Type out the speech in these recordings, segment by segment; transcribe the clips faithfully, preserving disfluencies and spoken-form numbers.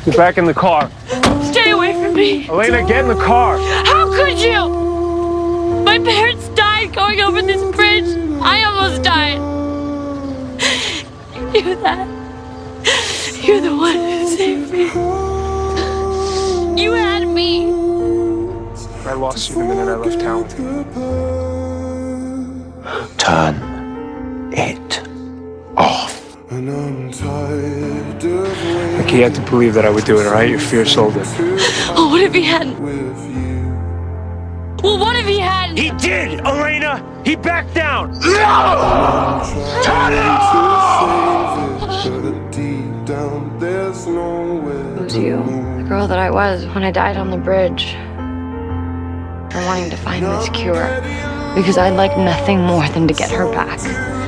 Get back in the car. Stay away from me. Elena, get in the car. How could you? My parents died going over this bridge. I almost died. You knew that. You're the one who saved me. You had me. I lost you the minute I left town. Turn it off. I can't believe that I would do it, all right? Your fear sold it. Oh, what if he hadn't? Well, what if he hadn't? He did, Elena! He backed down! No! Turn it off! It was you, the girl that I was when I died on the bridge. For wanting to find this cure. Because I'd like nothing more than to get her back.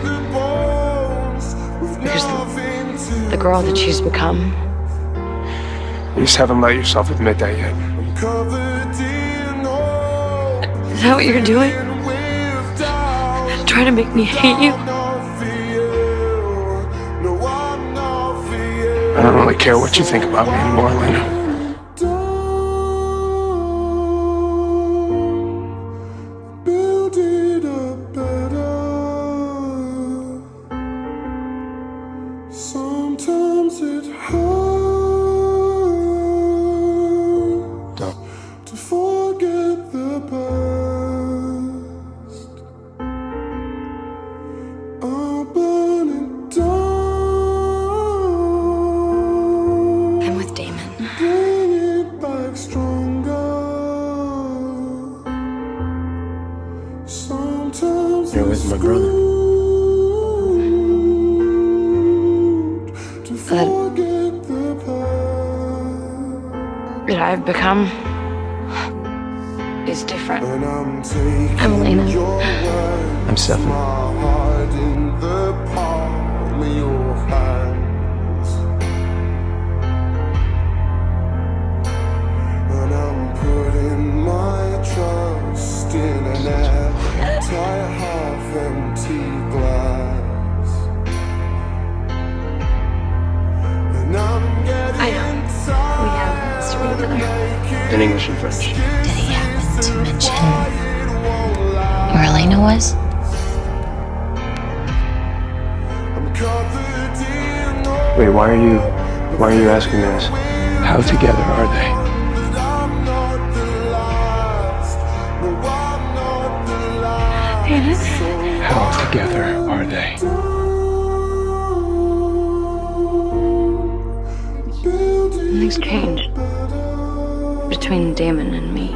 Because the, the girl that she's become. You just haven't let yourself admit that yet. Is that what you're doing? Trying to make me hate you? I don't really care what you think about me anymore, Elena. Sometimes it hurts to forget the past. I'll burn it down. I'm with Damon. Bring it back stronger. Sometimes You're with my brother. That, that I've become is different. I'm Elena. I'm Stefan. And I'm putting my trust in an entire half-empty glass. I know. We have history together. In English and French. Did he happen to mention where Elena was? Wait, why are you, why are you asking this? How together are they? Damon? How together are they? Things changed between Damon and me.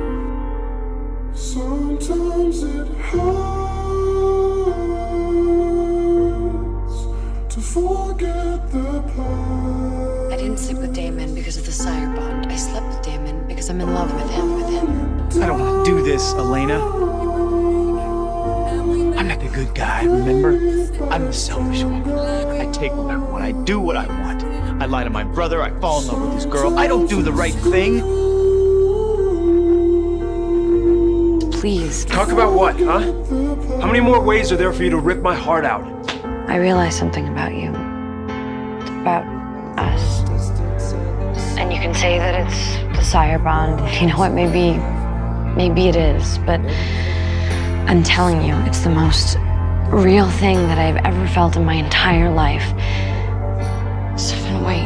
Sometimes it hurts to forget the past. I didn't sleep with Damon because of the sire bond. I slept with Damon because I'm in love with him, with him. I don't want to do this, Elena. I'm not the good guy, remember? I'm the selfish one. I take what I want. I do what I want. I lie to my brother. I fall in love with this girl. I don't do the right thing. Please. Talk about what, huh? How many more ways are there for you to rip my heart out? I realized something about you. About us. And you can say that it's the sire bond. You know what, maybe, maybe it is, but I'm telling you, it's the most real thing that I've ever felt in my entire life. Stefan, wait.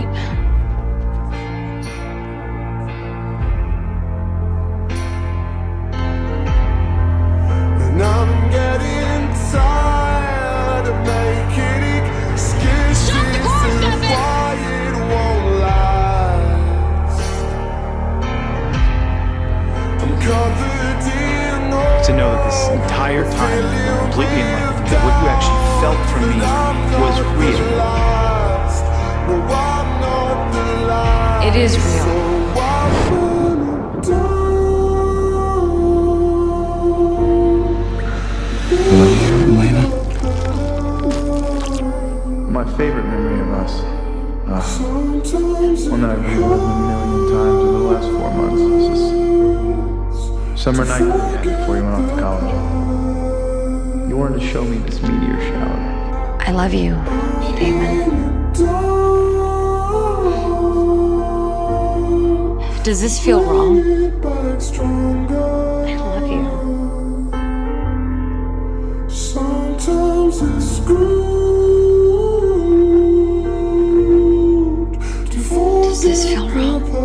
And I'm getting tired of making excuses why it won't last. I'm covered in all To know that this entire time you were completely in love with me, that what you actually felt for me was real. It is real. I love you, Elena. My favorite memory of us, uh, one that I've relived a million times over the last four months, is this summer night that we had before you went off to college. You wanted to show me this meteor shower. I love you, Damon. Does this feel wrong? I love you. Sometimes it's screwed. Does this feel wrong?